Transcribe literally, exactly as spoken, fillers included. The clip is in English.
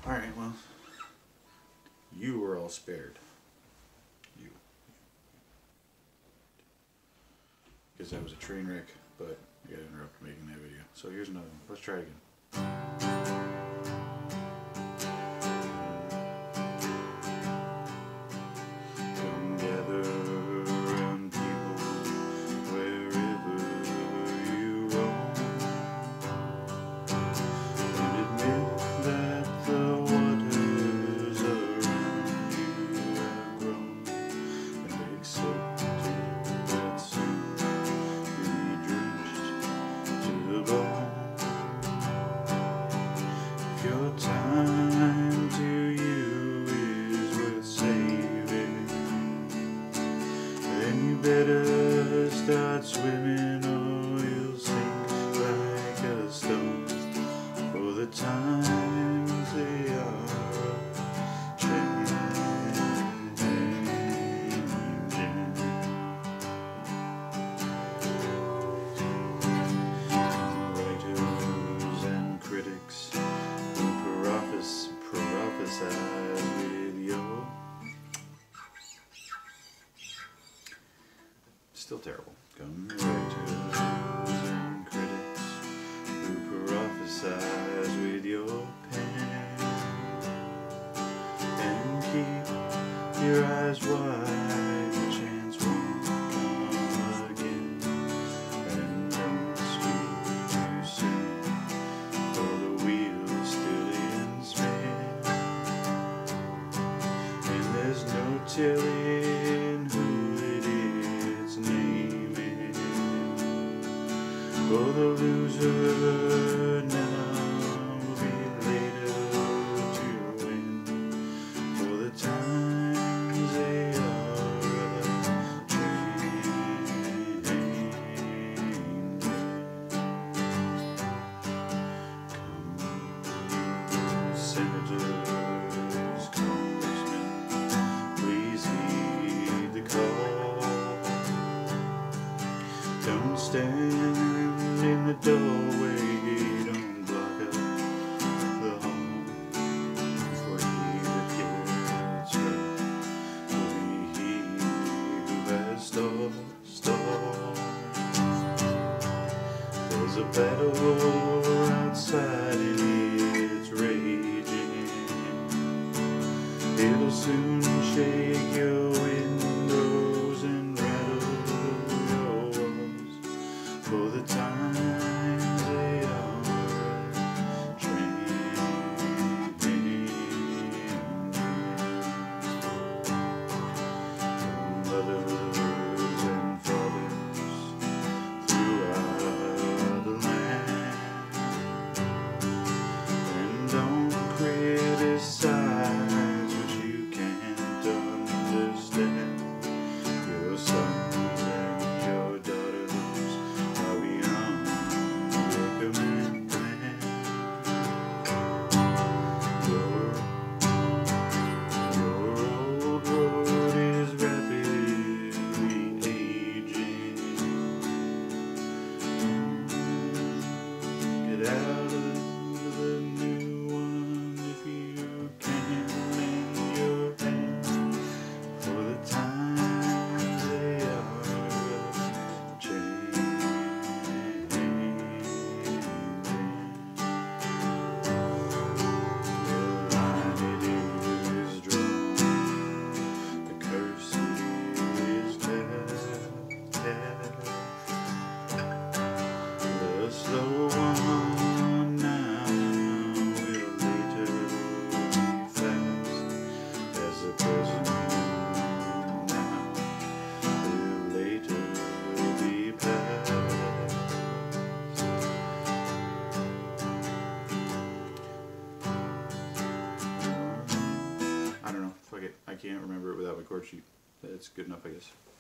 Alright, well, you were all spared. You. Because that was a train wreck, but I got interrupted making that video. So here's another one. Let's try it again. Come gather around people wherever you roam, and admit that the waters around you have grown, and accept that soon you'll be drenched to the bone. If your time to you is worth saving, then you better start swimming or you'll sink like a stone. For the times they are changing. Writers and critics who prophes prophesize with your still terrible. Come writers and critics who prophesize with your pen, and keep your eyes wide, the chance won't come again. And don't speak too soon, for the wheel's still in spin, and there's no telling who it is naming. For the loser now will be later to win. For the times they are changing. Come, senators, congressmen, please heed the call. Don't stand in the doorway, don't block up the hall. For he that gets hurt will be he who has stalled, stalled. There's a battle outside and it's raging. It'll soon shake your windows and rattle your walls. For the times they are changing. Mothers and fathers throughout the land, and don't criticize what you can't understand. Your sons and your daughters are beyond your command. Your, your old road is rapidly aging. Get out of the new one if you can lend your hand. For the times they are changing. The line it is drawn, the curse is cast. The slow one now will later be fast, as the present now will later be past. I don't know, fuck it, I can't remember it without my chord sheet. That's good enough, I guess.